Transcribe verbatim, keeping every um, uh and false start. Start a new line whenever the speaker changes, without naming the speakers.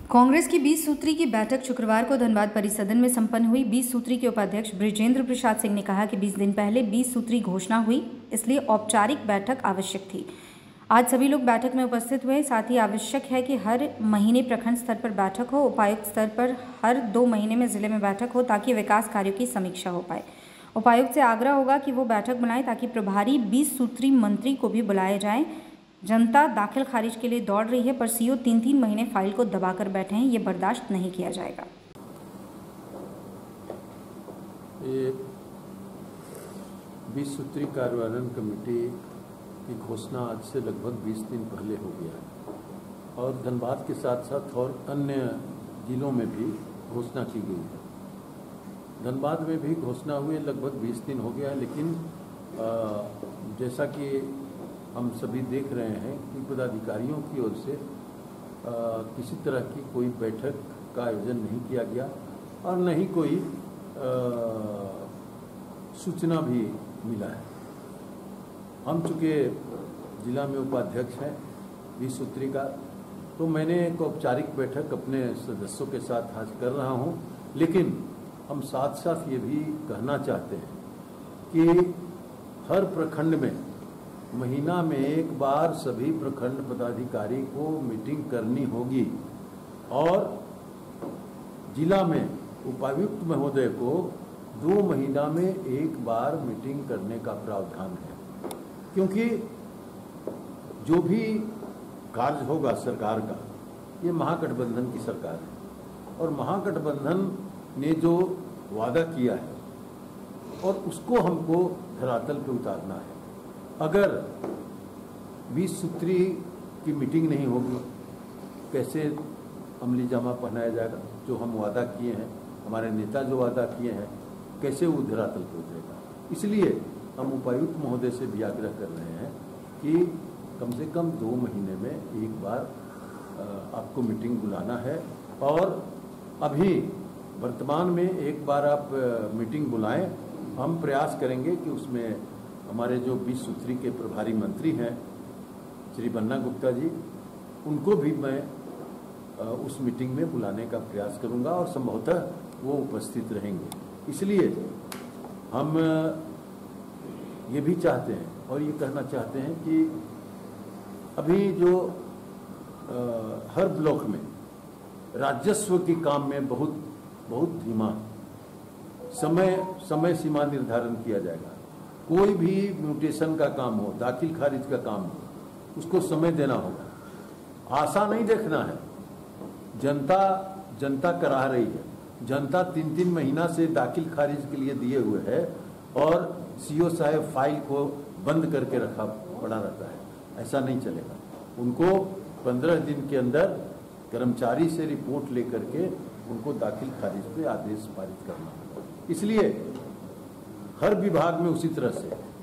कांग्रेस की बीस सूत्री की बैठक शुक्रवार को धनबाद परिसदन में संपन्न हुई। बीस सूत्री के उपाध्यक्ष बृजेंद्र प्रसाद सिंह ने कहा कि बीस दिन पहले बीस सूत्री घोषणा हुई, इसलिए औपचारिक बैठक आवश्यक थी। आज सभी लोग बैठक में उपस्थित हुए। साथ ही आवश्यक है कि हर महीने प्रखंड स्तर पर बैठक हो, उपायुक्त स्तर पर हर दो महीने में जिले में बैठक हो ताकि विकास कार्यों की समीक्षा हो पाए। उपायुक्त से आग्रह होगा कि वो बैठक बनाए ताकि प्रभारी बीस सूत्री मंत्री को भी बुलाए जाएं। जनता दाखिल खारिज के लिए दौड़ रही है, पर सीओ तीन तीन महीने फाइल को दबाकर बैठे हैं, ये बर्दाश्त नहीं किया जाएगा।
ये बीस सूत्री कार्यान्वयन कमेटी की घोषणा आज से लगभग बीस दिन पहले हो गया है और धनबाद के साथ साथ और अन्य जिलों में भी घोषणा की गई है। धनबाद में भी घोषणा हुए लगभग बीस दिन हो गया है, लेकिन आ, जैसा कि हम सभी देख रहे हैं कि पदाधिकारियों की ओर से आ, किसी तरह की कोई बैठक का आयोजन नहीं किया गया और न ही कोई आ, सूचना भी मिला है। हम चूँकि जिला में उपाध्यक्ष हैं बीस सूत्री का, तो मैंने एक औपचारिक बैठक अपने सदस्यों के साथ आज कर रहा हूं, लेकिन हम साथ साथ ये भी कहना चाहते हैं कि हर प्रखंड में महीना में एक बार सभी प्रखंड पदाधिकारी को मीटिंग करनी होगी और जिला में उपायुक्त महोदय को दो महीना में एक बार मीटिंग करने का प्रावधान है, क्योंकि जो भी कार्य होगा सरकार का, ये महागठबंधन की सरकार है और महागठबंधन ने जो वादा किया है और उसको हमको धरातल पे उतारना है। अगर बीस सूत्री की मीटिंग नहीं होगी, कैसे अमली जामा पहनाया जाएगा? जो हम वादा किए हैं, हमारे नेता जो वादा किए हैं, कैसे वो धरातल पे उतरेगा? इसलिए हम उपायुक्त महोदय से भी आग्रह कर रहे हैं कि कम से कम दो महीने में एक बार आपको मीटिंग बुलाना है और अभी वर्तमान में एक बार आप मीटिंग बुलाएं। हम प्रयास करेंगे कि उसमें हमारे जो बीस सूत्री के प्रभारी मंत्री हैं श्री बन्ना गुप्ता जी, उनको भी मैं उस मीटिंग में बुलाने का प्रयास करूंगा और संभवतः वो उपस्थित रहेंगे। इसलिए हम ये भी चाहते हैं और ये कहना चाहते हैं कि अभी जो आ, हर ब्लॉक में राजस्व के काम में बहुत बहुत धीमा समय समय सीमा निर्धारण किया जाएगा। कोई भी म्यूटेशन का काम हो, दाखिल खारिज का काम हो, उसको समय देना होगा। आशा नहीं देखना है। जनता जनता करा रही है। जनता तीन तीन महीना से दाखिल खारिज के लिए दिए हुए है और सीओ साहब फाइल को बंद करके रखा पड़ा रहता है। ऐसा नहीं चलेगा। उनको पंद्रह दिन के अंदर कर्मचारी से रिपोर्ट लेकर के उनको दाखिल खारिज पे आदेश पारित करना होगा। इसलिए हर विभाग में उसी तरह से